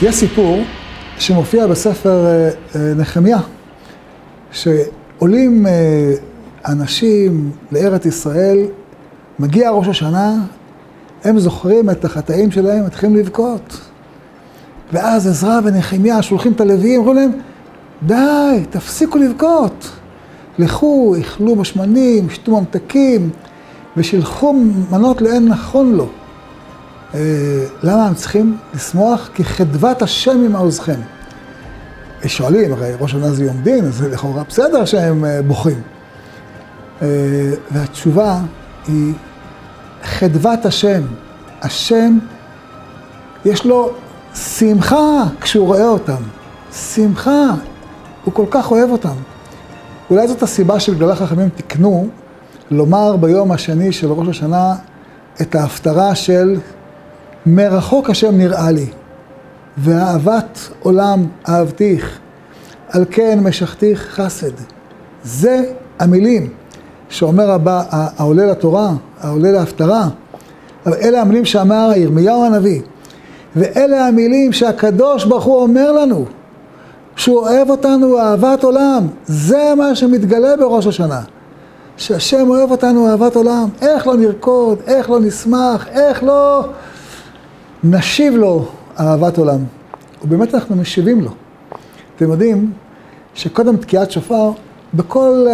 יש סיפור שמופיע בספר נחמיה, שעולים אנשים לארץ ישראל, מגיע ראש השנה, הם זוכרים את החטאים שלהם, מתחילים לבכות. ואז עזרא ונחמיה שולחים את הלוויים, אומרים להם, די, תפסיקו לבכות. לכו, אכלו בשמנים, שתו ממתקים, ושילחו מנות לאין נכון לו. למה הם צריכים לשמוח? כי חדוות השם עם עוזכם. שואלים, הרי ראש השנה זה יום דין, אז לכאורה בסדר שהם בוכים. והתשובה היא חדוות השם. השם, יש לו שמחה כשהוא רואה אותם. שמחה, הוא כל כך אוהב אותם. אולי זאת הסיבה שבגללה חכמים תקנו לומר ביום השני של ראש השנה את ההפטרה של מרחוק השם נראה לי, ואהבת עולם אהבתיך, על כן משכתיך חסד. זה המילים שאומר העולה לתורה, העולה להפטרה, אבל אלה המילים שאמר ירמיהו הנביא, ואלה המילים שהקדוש ברוך הוא אומר לנו, שהוא אוהב אותנו אהבת עולם. זה מה שמתגלה בראש השנה, שהשם אוהב אותנו אהבת עולם. איך לא נרקוד, איך לא נשמח, איך לא נשיב לו אהבת עולם. ובאמת אנחנו משיבים לו. אתם יודעים שקודם תקיעת שופר, בכל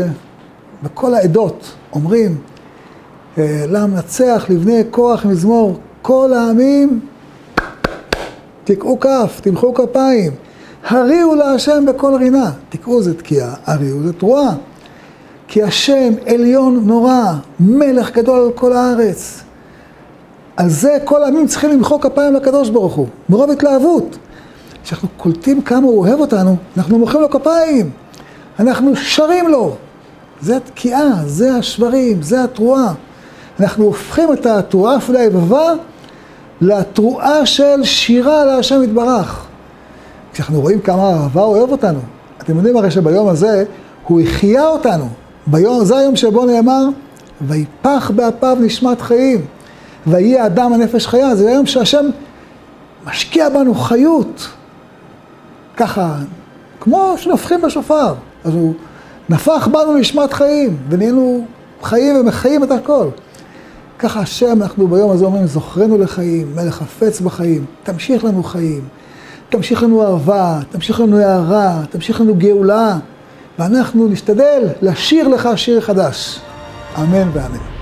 העדות אומרים, למנצח לבני כוח מזמור, כל העמים תקעו כף, תמחאו כפיים, הריעו להשם בכל רינה. תקעו זה תקיעה, הריעו זה תרועה. כי השם עליון נורא, מלך גדול על כל הארץ. על זה כל העמים צריכים למחוא כפיים לקדוש ברוך הוא, מרוב התלהבות. כשאנחנו קולטים כמה הוא אוהב אותנו, אנחנו מוחאים לו כפיים, אנחנו שרים לו. זה התקיעה, זה השברים, זה התרועה. אנחנו הופכים את התרועה אפילו היבבה לתרועה של שירה להשם יתברך. כשאנחנו רואים כמה אהבה הוא אוהב אותנו, אתם יודעים הרי שביום הזה הוא החיה אותנו. ביום זה היום שבו נאמר, ויפח באפיו נשמת חיים, ויהיה האדם הנפש חיה. זה היום שהשם משקיע בנו חיות. ככה, כמו שנפחים בשופר. אז הוא נפח בנו נשמת חיים, ונהיינו חיים ומחיים את הכל. ככה השם, אנחנו ביום הזה אומרים, זוכרנו לחיים, מלך חפץ בחיים, תמשיך לנו חיים, תמשיך לנו אהבה, תמשיך לנו הערה, תמשיך לנו גאולה, ואנחנו נשתדל לשיר לך שיר חדש. אמן ואמן.